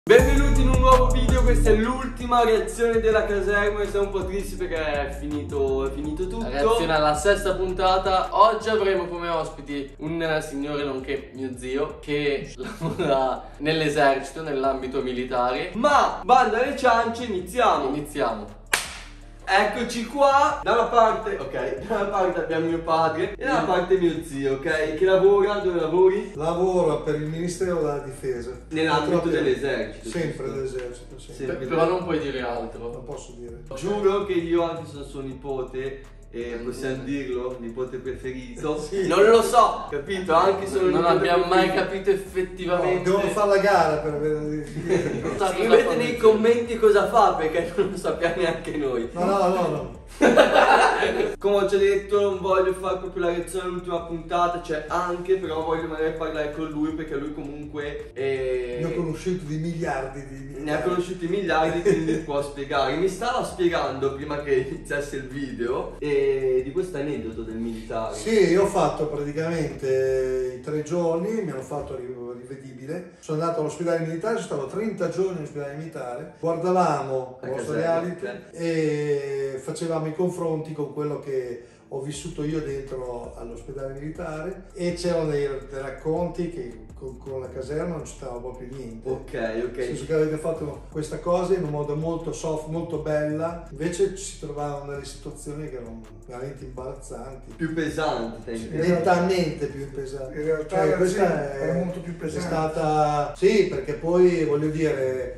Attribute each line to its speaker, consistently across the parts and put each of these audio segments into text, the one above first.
Speaker 1: Benvenuti in un nuovo video, questa è l'ultima reazione della caserma e siamo un po' tristi perché è finito tutto.
Speaker 2: La reazione alla sesta puntata. Oggi avremo come ospiti un signore nonché mio zio che lavora nell'esercito, nell'ambito militare.
Speaker 1: Ma banda alle ciance, iniziamo. Eccoci qua, da una parte abbiamo mio padre e da una parte mio zio, ok? Che lavora, dove lavori?
Speaker 3: Lavoro per il Ministero della Difesa.
Speaker 1: Nell'ambito dell'esercito.
Speaker 3: Sempre dell'esercito, sempre.
Speaker 2: Però non puoi dire altro.
Speaker 3: Non posso dire.
Speaker 1: Giuro che io anche sono suo nipote e possiamo dirlo, nipote preferito.
Speaker 3: Sì.
Speaker 1: Non lo so, capito? Anche se
Speaker 2: Non abbiamo mai capito effettivamente.
Speaker 3: No, devono fare la gara per vedere.
Speaker 1: Scrivete nei commenti cosa fa perché non lo sappiamo neanche noi.
Speaker 3: No.
Speaker 1: Come ho già detto, non voglio fare proprio la reazione all'ultima puntata, cioè anche, però voglio magari parlare con lui perché lui comunque
Speaker 3: Ne ho conosciuti di miliardi
Speaker 1: ne ha conosciuti miliardi, quindi può spiegare. Mi stava spiegando prima che iniziasse il video di questo aneddoto del militare.
Speaker 3: Sì, io ho fatto praticamente i 3 giorni, mi hanno fatto rivedibile. Sono andato all'ospedale militare, sono stato 30 giorni all'ospedale militare. Guardavamo il vostro reality e facevamo i confronti con quello che ho vissuto io dentro all'ospedale militare e c'erano dei racconti che con la caserma non c'entrava proprio niente.
Speaker 1: Ok.
Speaker 3: Nel senso che avete fatto questa cosa in un modo molto soft, molto bella, invece ci trovavamo nelle situazioni che erano veramente imbarazzanti.
Speaker 1: Più pesanti,
Speaker 3: Nettamente più pesanti.
Speaker 4: In realtà
Speaker 3: questa
Speaker 4: era molto più pesante.
Speaker 3: È stata... Sì, perché poi voglio dire,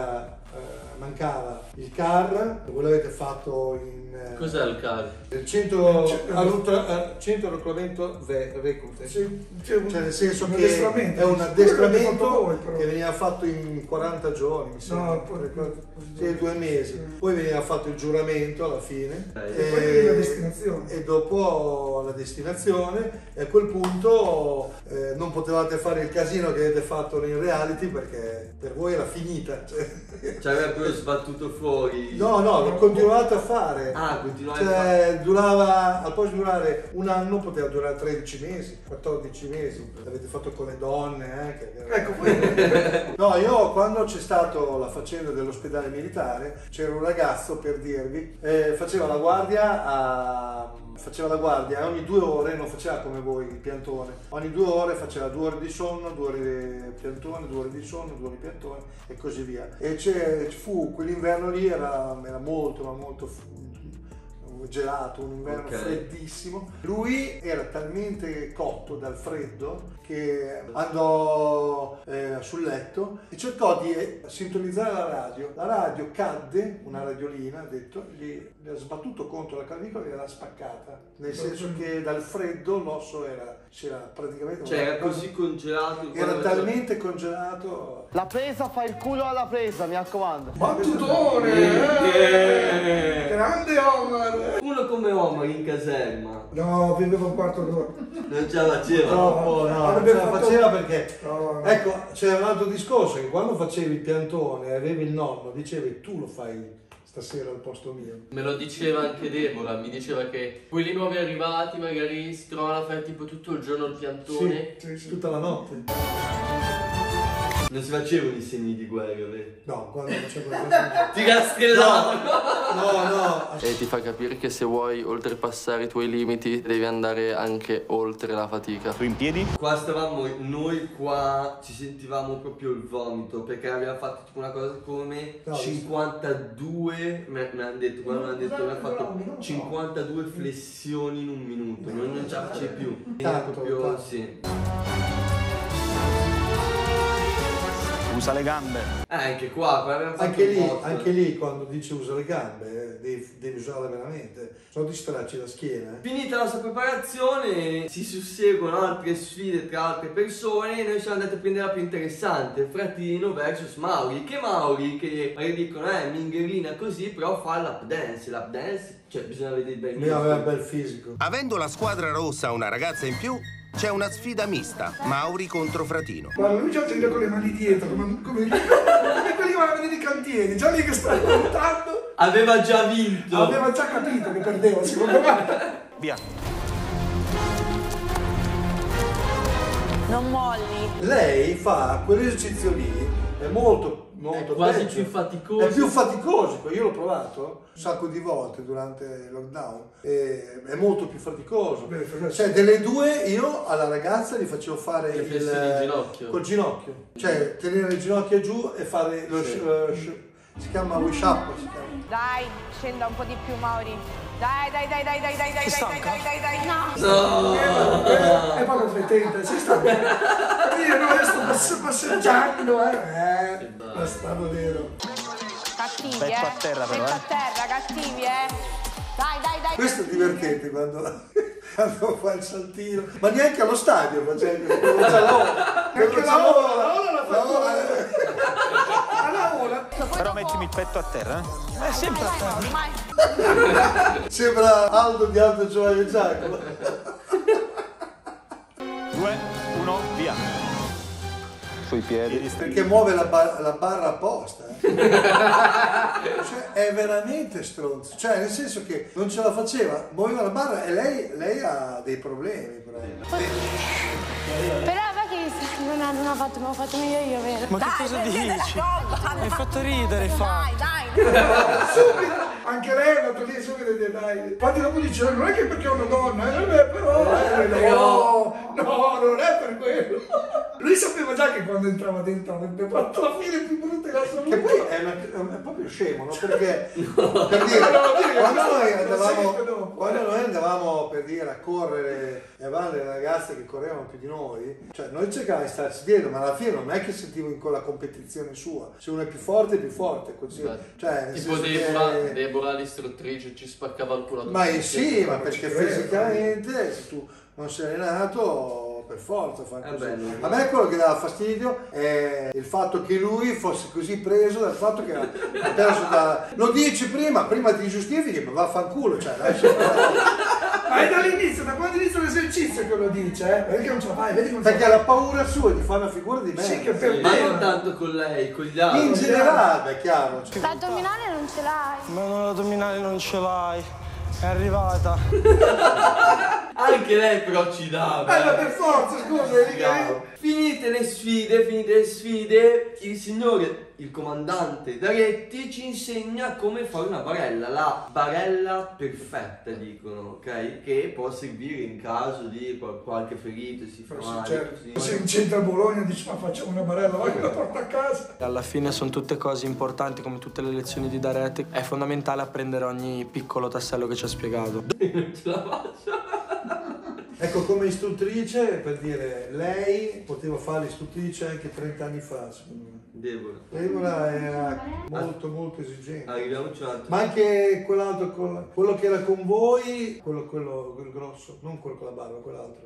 Speaker 3: mancava il CAR, voi l'avete fatto in...
Speaker 2: Cos'è il CAR?
Speaker 3: Il centro addestramento reclute. Cioè nel senso che è un addestramento che veniva fatto in 40 giorni, mi sembra. Sì, 2 mesi. Poi veniva fatto il giuramento alla fine.
Speaker 4: E poi la destinazione.
Speaker 3: E dopo la destinazione, e a quel punto non potevate fare il casino che avete fatto in reality perché per voi era finita.
Speaker 1: Cioè aveva pure sbattuto fuori.
Speaker 3: No, l'ho continuato a fare.
Speaker 1: Continuare a fare.
Speaker 3: Durava, al posto di durare un anno, poteva durare 13 mesi, 14 mesi. L'avete fatto con le donne,
Speaker 4: Ecco, poi...
Speaker 3: No, io quando c'è stato la faccenda dell'ospedale militare, c'era un ragazzo, per dirvi, faceva la guardia ogni 2 ore, non faceva come voi il piantone, ogni 2 ore faceva 2 ore di sonno, 2 ore di piantone, 2 ore di sonno, 2 ore di piantone e così via. E fu quell'inverno lì, era molto gelato, un inverno freddissimo. Lui era talmente cotto dal freddo che andò sul letto e cercò di sintonizzare la radio cadde, una radiolina, ha detto, gli ha sbattuto contro la clavicola e l'ha spaccata, nel senso che dal freddo l'osso c'era praticamente...
Speaker 1: Cioè era così congelato.
Speaker 3: Era talmente congelato.
Speaker 5: La presa fa il culo alla presa, mi raccomando.
Speaker 4: Battutone! Grande Omar!
Speaker 1: Uno come Omar in caserma
Speaker 4: No, viveva un quarto d'ora.
Speaker 1: non ce la faceva.
Speaker 3: No, non ce la faceva perché...
Speaker 4: No.
Speaker 3: Ecco, c'è un altro discorso, che quando facevi il piantone e avevi il nonno, dicevi tu lo fai stasera al posto mio.
Speaker 2: Me lo diceva anche Deborah, mi diceva che quelli nuovi arrivati magari si trovano a fare tipo tutto il giorno il piantone.
Speaker 4: Sì.
Speaker 3: Tutta la notte.
Speaker 1: Non si facevano i segni di guerra, vero?
Speaker 3: No, quando facevo
Speaker 1: Ti rastrellavano.
Speaker 3: No.
Speaker 2: E ti fa capire che se vuoi oltrepassare i tuoi limiti devi andare anche oltre la fatica.
Speaker 6: Tu in piedi?
Speaker 1: Qua stavamo noi ci sentivamo proprio il vomito perché aveva fatto tipo una cosa come 52, mi hanno detto, quando mi hanno detto aveva fatto 52 flessioni in un minuto, non ce la facevi più.
Speaker 3: Tanto.
Speaker 1: Sì.
Speaker 6: Usa le gambe.
Speaker 1: Anche qua aveva fatto
Speaker 3: Anche lì quando dice usa le gambe, devi usarle veramente, sono di stracci la schiena.
Speaker 1: Finita la sua preparazione si susseguono altre sfide tra altre persone e noi siamo andati a prendere la più interessante, Fratino versus Mauri, che magari dicono mingherina così, però fa l'ap dance, cioè bisogna vedere bene.
Speaker 3: Lui aveva un bel fisico.
Speaker 7: Avendo la squadra rossa una ragazza in più, c'è una sfida mista, Mauri contro Fratino.
Speaker 4: Guarda, lui già gira con le mani dietro, come quelli che vanno a vedere i cantieri, già lì che sta contando.
Speaker 1: Aveva già vinto.
Speaker 4: Aveva già capito che perdeva, secondo me.
Speaker 6: Via.
Speaker 5: Non molli.
Speaker 3: Lei fa quell'esercizio lì, è molto molto
Speaker 2: quasi
Speaker 3: peggio.
Speaker 2: più faticoso.
Speaker 3: È più faticoso, io l'ho provato un sacco di volte durante il lockdown, è molto più faticoso. Cioè delle due io alla ragazza gli facevo fare
Speaker 2: Le flessioni in ginocchio.
Speaker 3: col ginocchio, cioè tenere le ginocchia giù e fare si chiama wish up, si chiama.
Speaker 8: Dai, scenda un po' di più, Mauri. Dai.
Speaker 2: No!
Speaker 4: E poi lo fetente, si sta bene. Io no, sto passeggiando, la stavo vero.
Speaker 8: Cattivi,
Speaker 6: Petto a terra, però,
Speaker 8: Petto a terra, cattivi, Dai.
Speaker 3: Questo è divertente quando fa il saltino, ma neanche allo stadio facendo,
Speaker 4: Anche la ola l'ha fatto.
Speaker 6: Però mettimi il petto a terra,
Speaker 8: È sempre a terra. Ormai.
Speaker 3: Sembra Aldo di Aldo Giovanni Giacomo.
Speaker 6: 2, 1, via. Sui piedi.
Speaker 3: Perché muove la barra apposta. Cioè, è veramente stronzo. Cioè, nel senso che non ce la faceva, muoveva la barra e lei ha dei problemi.
Speaker 9: Però va che non ha fatto, ma ho fatto meglio io, vero?
Speaker 10: Ma che cosa dici? Hai fatto ridere,
Speaker 8: Dai.
Speaker 4: Anche lei è andato lì subito e dice dai. Infatti dopo dice non è che perché è una donna, però no, non è per quello. Lui sapeva già che quando entrava dentro avrebbe fatto la fine più brutta della sua vita.
Speaker 3: Che poi è proprio scemo, no? Perché per dire, quando noi andavamo per dire a correre e avevamo delle ragazze che correvano più di noi, cioè noi cercavamo di starci dietro, ma alla fine non è che sentivo in quella competizione sua. Se uno è più forte, così. Cioè,
Speaker 2: tipo Deborah l'istruttrice ci spaccava il culo.
Speaker 3: Ma sì, ma perché fisicamente se tu non sei allenato per forza fa così. A me quello che dava fastidio è il fatto che lui fosse così preso dal fatto che ha perso lo dici prima ti giustifichi, ma vaffanculo, cioè
Speaker 4: ma è dall'inizio, da quando inizia l'esercizio che lo dice, perché non ce la fai, vedi come
Speaker 3: perché ha la paura sua di fare una figura di me.
Speaker 4: Sì, che per
Speaker 1: Ma non tanto con lei, con gli altri.
Speaker 3: In generale, è chiaro.
Speaker 9: L'addominale non ce l'hai.
Speaker 10: Ma non l'addominale non ce l'hai. È arrivata.
Speaker 1: Anche lei però ci dà.
Speaker 4: ma per forza, scusa,
Speaker 1: Finite le sfide, il signore, il comandante Daretti ci insegna come fare una barella, la barella perfetta dicono, ok? Che può servire in caso di qualche ferito, si fa male,
Speaker 4: certo. Se in centro a Bologna dici ma facciamo una barella, vai che la porto a casa.
Speaker 10: Alla fine sono tutte cose importanti, come tutte le lezioni di Daretti. È fondamentale apprendere ogni piccolo tassello che ci ha spiegato.
Speaker 1: Non ce la faccio.
Speaker 3: Ecco, come istruttrice, per dire, lei poteva fare l'istruttrice anche 30 anni fa, secondo me. Deborah era molto esigente.
Speaker 1: Arriviamoci un attimo.
Speaker 3: Ma anche quell'altro, quello che era con voi, quello grosso, non quello con la barba, quell'altro.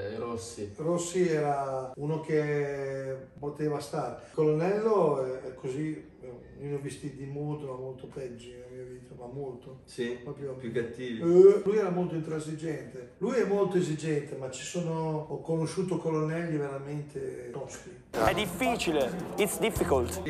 Speaker 3: Rossi era uno che poteva stare. Il colonnello è così, io ne ho visti di molto peggio nella mia vita, ma molto.
Speaker 1: Sì,
Speaker 3: proprio
Speaker 1: più cattivi.
Speaker 3: Lui era molto intransigente. Lui è molto esigente, ma ho conosciuto colonnelli veramente toschi.
Speaker 6: È difficile. It's difficult.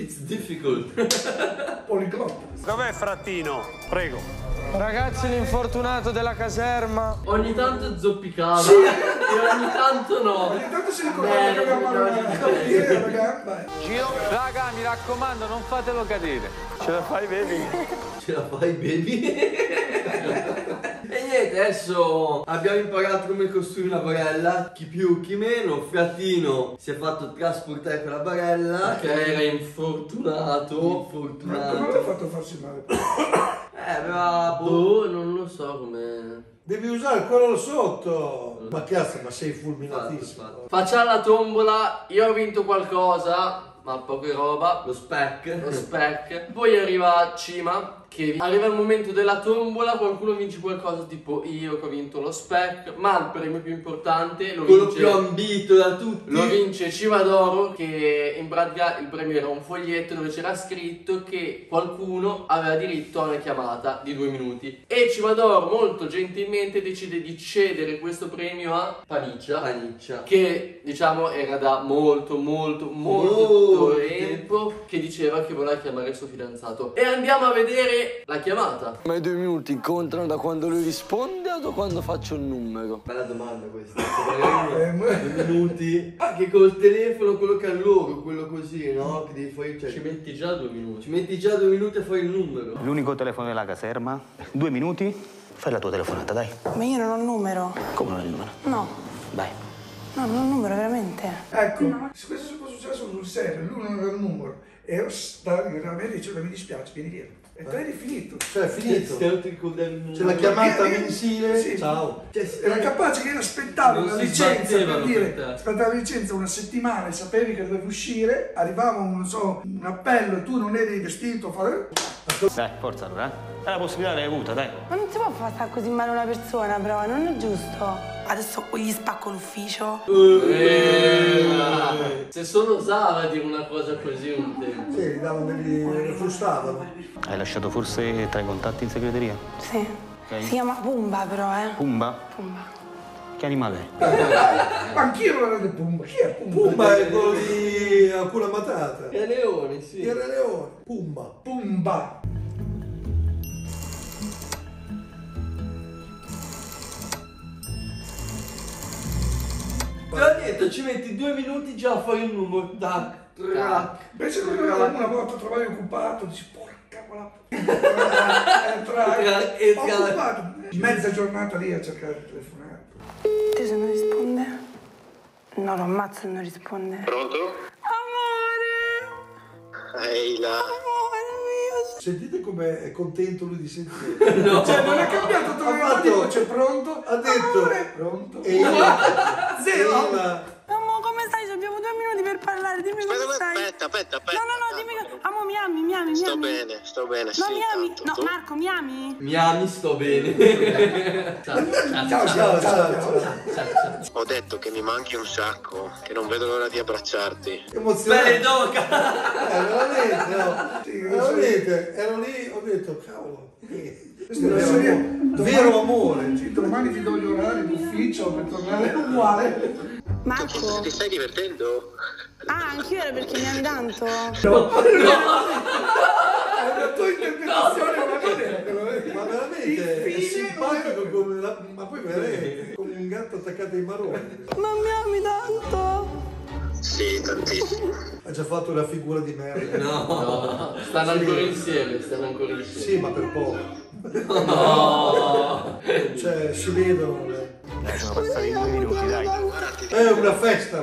Speaker 4: Poliglotta.
Speaker 6: Dov'è Frattino? Prego.
Speaker 10: Ragazzi, l'infortunato della caserma.
Speaker 2: Ogni tanto zoppicava e ogni tanto no.
Speaker 4: Ogni tanto si ricordava che aveva male la gamba.
Speaker 10: Gio, raga, mi raccomando, non fatelo cadere.
Speaker 6: Ce la fai, baby?
Speaker 1: Ce la fai, baby? E niente, adesso abbiamo imparato come costruire una barella, chi più chi meno. Frattino si è fatto trasportare con la barella
Speaker 2: Che era infortunato.
Speaker 4: Ma come l'ha fatto farsi male?
Speaker 1: aveva
Speaker 2: Non lo so come.
Speaker 3: Devi usare quello sotto. Ma cazzo, ma sei fulminatissimo.
Speaker 2: Facciamo la tombola, io ho vinto qualcosa, ma poca roba.
Speaker 1: lo spec.
Speaker 2: Poi arriva Cima, che arriva il momento della tombola, qualcuno vince qualcosa, tipo io che ho vinto lo spec, ma il premio più importante lo
Speaker 1: quello
Speaker 2: vince,
Speaker 1: più ambito da tutti,
Speaker 2: lo vince Cima d'Oro, che in pratica il premio era un foglietto dove c'era scritto che qualcuno aveva diritto a una chiamata di 2 minuti e Cima d'Oro molto gentilmente decide di cedere questo premio a Paniccia, che diciamo era da molto tempo che diceva che voleva chiamare il suo fidanzato. E andiamo a vedere e la chiamata.
Speaker 10: Ma i 2 minuti contano da quando lui risponde o da quando faccio il numero?
Speaker 1: Bella domanda questa. 2 minuti. Anche col telefono, quello che ha loro, quello così, no? Che devi fare. Cioè,
Speaker 2: Ci metti già 2 minuti.
Speaker 1: ci metti già 2 minuti a fare il numero.
Speaker 11: L'unico telefono della caserma. 2 minuti. Fai la tua telefonata, dai.
Speaker 9: Ma io non ho il numero.
Speaker 11: Come non è il numero?
Speaker 9: No.
Speaker 11: Dai.
Speaker 9: No, non ho il numero, veramente.
Speaker 4: Ecco, se questo è successo sul serio, lui non aveva il numero. E veramente diceva mi dispiace, vieni via. E te è finito.
Speaker 3: Cioè è finito.
Speaker 1: Non ti ricordavi il numero.
Speaker 3: C'è la chiamata
Speaker 4: Io-
Speaker 3: mensile.
Speaker 4: sì.
Speaker 3: Ciao.
Speaker 4: Era capace che aspettavi
Speaker 2: Non
Speaker 4: una
Speaker 2: si
Speaker 4: licenza
Speaker 2: sbattevano
Speaker 4: per dire,
Speaker 2: per te.
Speaker 4: aspettavi la licenza una settimana e sapevi che dovevi uscire, arrivava non so, un appello e tu non eri vestito,
Speaker 11: Dai, forza allora, eh. È la possibilità l'hai avuta, dai.
Speaker 9: Ma non si può far stare così male una persona, però, non è giusto. Adesso gli spacco l'ufficio.
Speaker 2: Se solo osava dire una cosa così un tempo.
Speaker 3: Sì, gli davano degli frustavano.
Speaker 11: Hai lasciato forse 3 contatti in segreteria?
Speaker 9: Sì.
Speaker 11: Ok.
Speaker 9: Si chiama Pumba, però,
Speaker 11: Pumba?
Speaker 9: Pumba.
Speaker 11: Che animale è?
Speaker 4: Ma anch'io non ero di Pumba. Chi è Pumba?
Speaker 3: Pumba è quello di Hakuna Matata.
Speaker 1: È Leone, sì.
Speaker 3: Il Re Leone. Pumba.
Speaker 4: Pumba.
Speaker 1: Te l'ho detto, ci metti 2 minuti già a fare il numero. Tac, trac.
Speaker 4: Invece una volta trovavi occupato, dici porca la occupato. Mezza giornata lì a cercare di telefonare.
Speaker 9: Te se non risponde? No, lo ammazzo se non risponde.
Speaker 12: Pronto?
Speaker 9: Amore!
Speaker 12: Ehi là.
Speaker 9: Amore mio!
Speaker 3: Sentite com'è contento lui di sentire.
Speaker 4: No. Cioè non è cambiato tonalità di voce, pronto?
Speaker 3: Ha detto.
Speaker 4: Amore, pronto?
Speaker 3: E io.
Speaker 4: Zero.
Speaker 9: Amore, come stai? Abbiamo 2 minuti per parlare, dimmi come stai.
Speaker 12: Aspetta.
Speaker 9: No, dimmi che... Amo, mi ami.
Speaker 12: Sto bene,
Speaker 9: No,
Speaker 12: sì.
Speaker 9: mi ami.
Speaker 12: tanto.
Speaker 9: No,
Speaker 12: Tu?
Speaker 9: Marco, mi ami?
Speaker 1: Mi ami, sto bene.
Speaker 4: Ciao.
Speaker 12: Ho detto che mi manchi un sacco, che non vedo l'ora di abbracciarti.
Speaker 3: Emozionante.
Speaker 1: Bene, doca.
Speaker 3: Veramente, no.
Speaker 4: Sì,
Speaker 3: Veramente. Ero lì, ho detto, cavolo. Questo è
Speaker 4: Adesso
Speaker 3: vero amore.
Speaker 4: Sì, domani ti do gli orari d'ufficio per tornare uguale.
Speaker 9: Marco?
Speaker 12: Ti stai divertendo?
Speaker 9: Ah, anch'io era perché mi ami tanto.
Speaker 4: No. È una tua interpretazione, ma non è.
Speaker 3: Ma veramente è
Speaker 4: Infine,
Speaker 3: simpatico come ma poi veramente come un gatto attaccato ai marroni.
Speaker 9: Ma mi ami tanto?
Speaker 12: Sì, tantissimo.
Speaker 3: Ha già fatto una figura di merda.
Speaker 2: No, stanno ancora insieme,
Speaker 3: Sì, ma per poco.
Speaker 2: No.
Speaker 3: Cioè, si vedono.
Speaker 11: Dai, sono passati 2 minuti, dai.
Speaker 3: È una festa.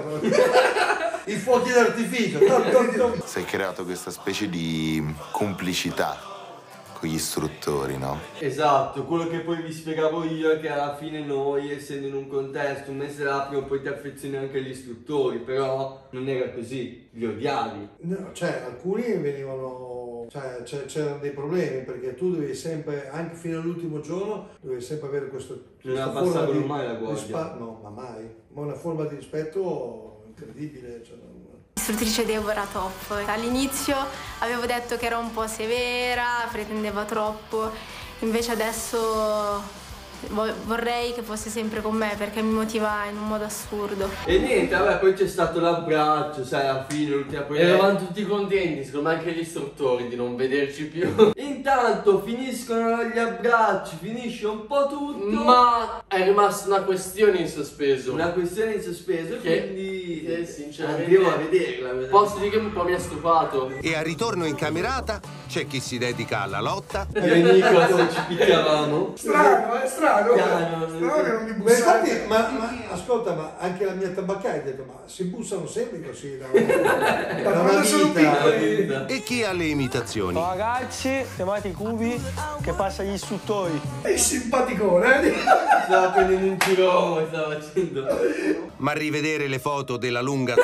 Speaker 3: I fuochi d'artificio.
Speaker 13: Si è creato questa specie di complicità con gli istruttori, no?
Speaker 1: Esatto, quello che poi vi spiegavo io è che alla fine noi, essendo in un contesto, un mese là prima poi ti affezioni anche agli istruttori, però non era così, li odiavi.
Speaker 3: No, cioè, alcuni venivano, cioè, c'erano dei problemi perché tu dovevi sempre, anche fino all'ultimo giorno, dovevi sempre avere questa
Speaker 1: Non
Speaker 3: forma
Speaker 1: abbassavano
Speaker 3: di
Speaker 1: mai la guardia.
Speaker 3: no, ma mai. Ma una forma di rispetto incredibile. Cioè,
Speaker 14: Istruttrice Deborah top. All'inizio avevo detto che era un po' severa, pretendeva troppo, invece adesso vorrei che fosse sempre con me perché mi motiva in un modo assurdo.
Speaker 1: E niente, vabbè, poi c'è stato l'abbraccio, sai, alla fine, l'ultima poi.
Speaker 2: Eravamo tutti contenti, secondo me anche gli istruttori, di non vederci più.
Speaker 1: Intanto finiscono gli abbracci, finisce un po' tutto.
Speaker 2: Ma è rimasta una questione in sospeso.
Speaker 1: Una questione in sospeso, quindi
Speaker 2: sinceramente
Speaker 1: andremo a vederla.
Speaker 2: Posso dire che un po' mi ha stufato.
Speaker 7: E al ritorno in camerata c'è chi si dedica alla lotta.
Speaker 1: Io e Nico ci picchiavamo.
Speaker 4: Strano, è strano.
Speaker 3: Piano.
Speaker 4: Strano che non mi
Speaker 3: Ma
Speaker 4: bussate.
Speaker 3: infatti, ma ascolta, ma anche la mia tabaccaia ha detto, ma si bussano sempre così da una vita.
Speaker 7: E chi ha le imitazioni?
Speaker 10: Ragazzi, chiamate i cubi che passa agli istruttori.
Speaker 4: È simpaticone, eh?
Speaker 1: Stava prendendo un giro, stava facendo.
Speaker 7: Ma rivedere le foto della lunga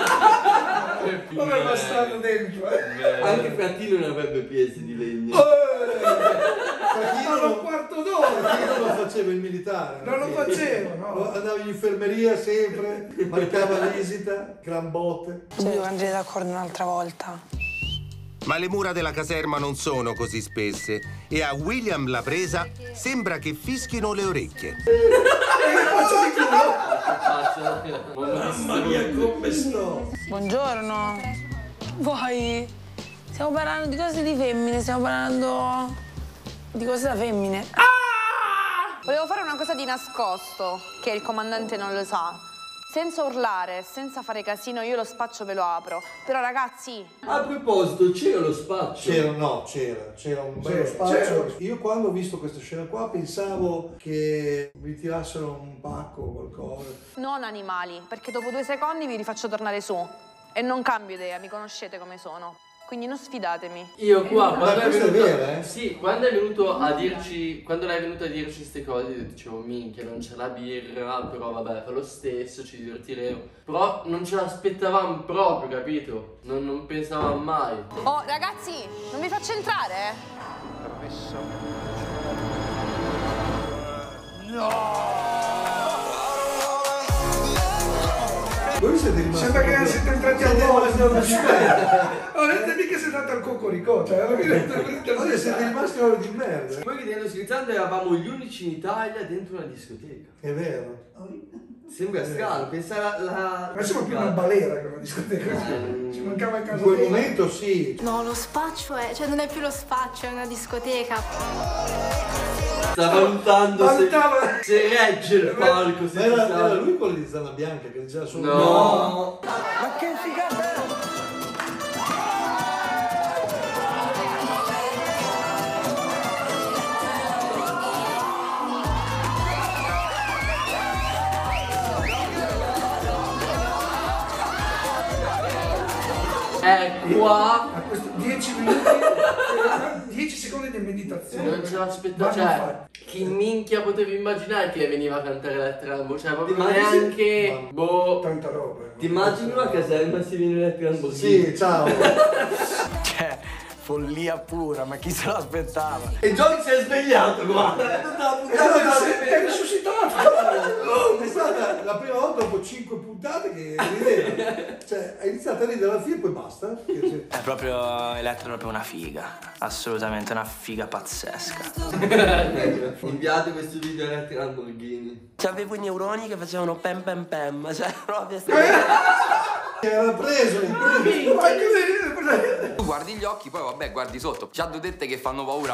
Speaker 4: Come bastardo dentro, eh?
Speaker 1: Anche Fratino non avrebbe piedi di legno.
Speaker 3: Fratino un quarto d'ora, io non lo facevo in militare.
Speaker 4: Non lo facevo, no.
Speaker 3: Andavo in infermeria sempre, marcava visita, gran botte.
Speaker 9: Devo andare d'accordo un'altra volta.
Speaker 7: Ma le mura della caserma non sono così spesse e a William la presa sembra che fischino le orecchie.
Speaker 3: Mamma mia, come sto?
Speaker 9: Buongiorno. Vuoi? Stiamo parlando di cose di femmine, stiamo parlando di cose da femmine.
Speaker 8: Volevo fare una cosa di nascosto, che il comandante non lo sa. Senza urlare, senza fare casino, io lo spaccio ve lo apro. Però ragazzi...
Speaker 1: A proposito, c'era lo spaccio?
Speaker 3: C'era un bello spaccio. Io quando ho visto questa scena qua pensavo che vi tirassero un pacco o qualcosa.
Speaker 8: Non animali, perché dopo 2 secondi vi rifaccio tornare su. E non cambio idea, mi conoscete come sono. Quindi non sfidatemi.
Speaker 2: Io qua, quando
Speaker 3: questo è vero, eh?
Speaker 2: Sì, quando è venuto a dirci, quando lei è venuta a dirci queste cose, io dicevo, minchia, non c'è la birra, però vabbè, fa lo stesso, ci divertiremo. Però non ce l'aspettavamo proprio, capito? Non pensavamo mai.
Speaker 8: Oh, ragazzi, non vi faccio entrare?
Speaker 3: Permesso. Voi siete rimasti?
Speaker 4: Sembra che siete entrati a bordo. Non è mica siete andati al Cocoricò, cioè alla fine
Speaker 3: siete rimasti ore di merda.
Speaker 1: Poi ridendo scherzando eravamo gli unici in Italia dentro una discoteca.
Speaker 3: È vero.
Speaker 1: Sembra strano, pensare la...
Speaker 4: Ma siamo più una balera che una discoteca. Ci mancava il caso.
Speaker 3: In quel momento sì.
Speaker 14: No, lo spaccio è... cioè non è più lo spaccio, è una discoteca.
Speaker 1: Sta valutando se regge il palco. Se
Speaker 3: era lui quello di Zanna Bianca che diceva solo...
Speaker 1: No!
Speaker 5: Ma che figata è?
Speaker 2: Qua
Speaker 4: a questo 10 minuti 10 secondi di meditazione.
Speaker 2: non ce l'aspettavo, cioè chi minchia potevi immaginare che veniva a cantare Elettra Lamborghini? Cioè proprio neanche boh,
Speaker 4: tanta roba.
Speaker 1: Ti immagini una caserma si viene Elettra Lamborghini?
Speaker 3: Sì, ciao.
Speaker 10: Cioè, follia pura, ma chi se l'aspettava?
Speaker 1: E Johnny si è svegliato, guarda.
Speaker 4: È risuscitato.
Speaker 3: È stata la prima volta dopo 5 puntate che rideva. Cioè, ha iniziato a ridere alla fine e poi basta.
Speaker 10: È proprio Elettra, è proprio una figa. Assolutamente una figa pazzesca.
Speaker 1: Inviate questo video a Elettra Lamborghini.
Speaker 10: C'avevo i neuroni che facevano pem pem pem, cioè proprio...
Speaker 3: Era preso il
Speaker 15: Tu guardi gli occhi, poi vabbè, guardi sotto. Già dodette che fanno paura.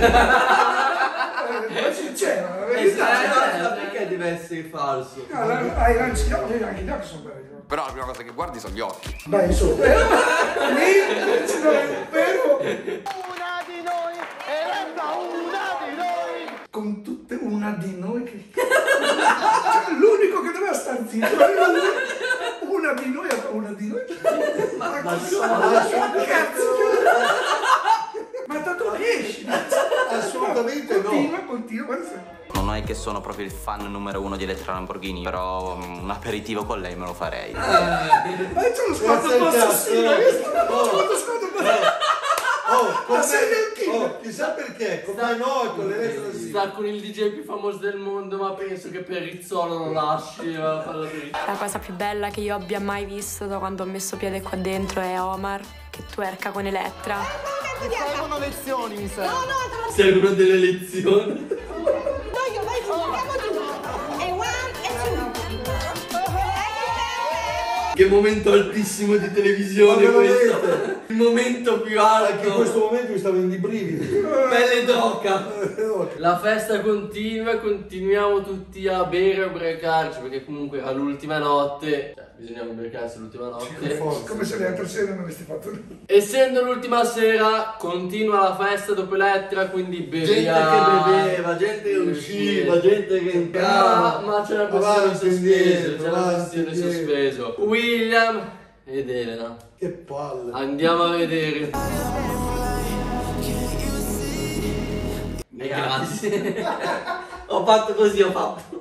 Speaker 4: Ma sincero, la verità.
Speaker 1: Perché deve essere falso?
Speaker 4: Hai anche gli occhi sono belli.
Speaker 15: Però la prima cosa che guardi sono gli occhi.
Speaker 4: Dai, su. Lì ci dove fermo.
Speaker 5: Una di noi, Elettra, una di noi.
Speaker 4: Con tutte una di noi che... Cioè, l'unico che doveva star zitto era lui. Una di noi, una di noi. Ma cazzo. Ma tanto riesci.
Speaker 3: Assolutamente no.
Speaker 4: Continua.
Speaker 11: Non è che sono proprio il fan numero 1 di Elettra Lamborghini, però un aperitivo con lei me lo farei.
Speaker 4: Ma c'è lo sguardo assassino.
Speaker 3: Chissà perché, come noi con l'Elettra sì.
Speaker 2: Sta con il DJ più famoso del mondo, ma penso che per Rizzolo lo lasci.
Speaker 14: La cosa più bella che io abbia mai visto da quando ho messo piede qua dentro è Omar che twerka con Elettra.
Speaker 5: Ti servono lezioni, mi serve.
Speaker 1: Servono delle lezioni. Che momento altissimo di televisione questo. Il momento più alto.
Speaker 3: Anche in questo momento mi stavo in di brividi.
Speaker 1: Pelle d'oca.
Speaker 2: La festa continua e continuiamo tutti a bere e ubriacarci, perché comunque all'ultima notte, cioè, bisognava ubriacarsi l'ultima notte.
Speaker 4: Come se le altre sere non avessi fatto nulla.
Speaker 2: Essendo l'ultima sera, continua la festa dopo Elettra, quindi beviamo.
Speaker 1: Gente che beveva, gente che usciva, gente che entrava.
Speaker 2: Ma c'è una questione sospeso, c'è una questione sospeso. William ed Elena.
Speaker 3: Che palle.
Speaker 2: Andiamo a vedere. Grazie.
Speaker 1: Ho fatto così, ho fatto.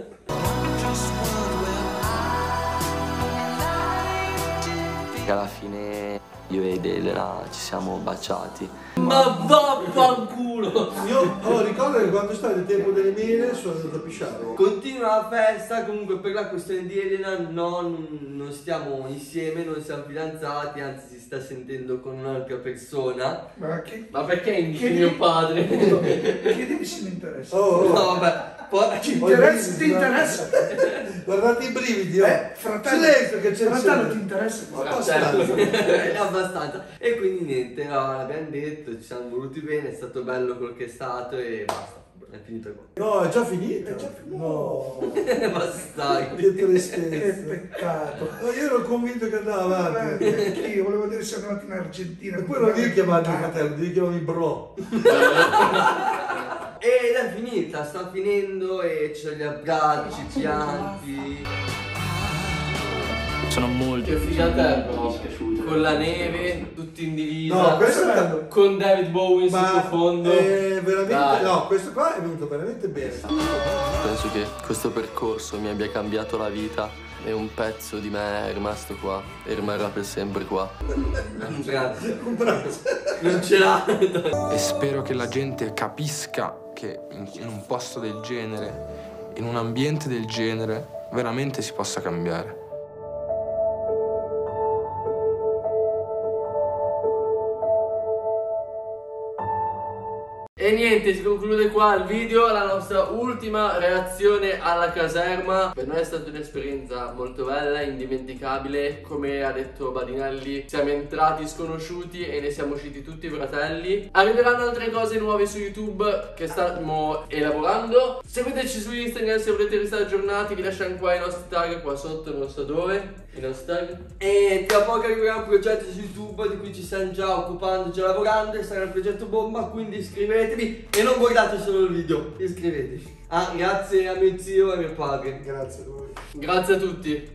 Speaker 10: Alla fine io ed Elena ci siamo baciati.
Speaker 2: Ma vaffanculo!
Speaker 3: Io ricordo che quando stavo nel tempo delle mele sono andato a pisciare.
Speaker 1: Continua la festa, comunque per la questione di Elena non stiamo insieme, non siamo fidanzati, anzi si sta sentendo con un'altra persona.
Speaker 4: Ma che?
Speaker 2: Ma perché indichi mio padre?
Speaker 4: Chiedimi se mi interessa.
Speaker 1: No vabbè,
Speaker 4: Ti interessa? Ti interessa?
Speaker 3: Guardate i brividi,
Speaker 4: fratello,
Speaker 3: silenzio che c'è.
Speaker 4: Fratello, ti interessa?
Speaker 1: Abbastanza. E quindi niente, no, l'abbiamo detto, ci siamo voluti bene, è stato bello quel che è stato e basta. È finito qua.
Speaker 3: No, è già finito. No.
Speaker 1: Basta.
Speaker 3: Che tristezza. Che peccato. No, io ero convinto che andava avanti.
Speaker 4: Io volevo vedere se andavate in Argentina.
Speaker 3: E poi non devi chiamarmi fratello, devi chiamarmi bro.
Speaker 1: Ed è finita, sta finendo e c'è gli abbracci, i pianti.
Speaker 10: Sono molti.
Speaker 2: Che figata però, con la neve, tutti in divisa.
Speaker 3: No, questo è bello.
Speaker 2: Con David Bowie in sottofondo.
Speaker 3: Veramente,
Speaker 2: Dai.
Speaker 3: no, questo qua è venuto veramente bene.
Speaker 2: Penso che questo percorso mi abbia cambiato la vita e un pezzo di me è rimasto qua e rimarrà per sempre qua.
Speaker 1: Grazie. Non ce l'ha.
Speaker 10: E spero che la gente capisca che in un posto del genere, in un ambiente del genere, veramente si possa cambiare.
Speaker 2: E niente, si conclude qua il video, la nostra ultima reazione alla caserma. Per noi è stata un'esperienza molto bella, indimenticabile. Come ha detto Badinelli, siamo entrati sconosciuti e ne siamo usciti tutti fratelli. Arriveranno altre cose nuove su YouTube che stiamo elaborando. Seguiteci su Instagram se volete restare aggiornati. Vi lasciamo qua i nostri tag qua sotto, non so dove. I nostri tag.
Speaker 1: E tra poco arriverà un progetto su YouTube di cui ci stiamo già occupando, già lavorando, e sarà il progetto bomba, quindi iscrivetevi e non guardate solo il video, iscrivetevi. Grazie a mio zio e a mio padre.
Speaker 3: Grazie a voi.
Speaker 2: Grazie a tutti.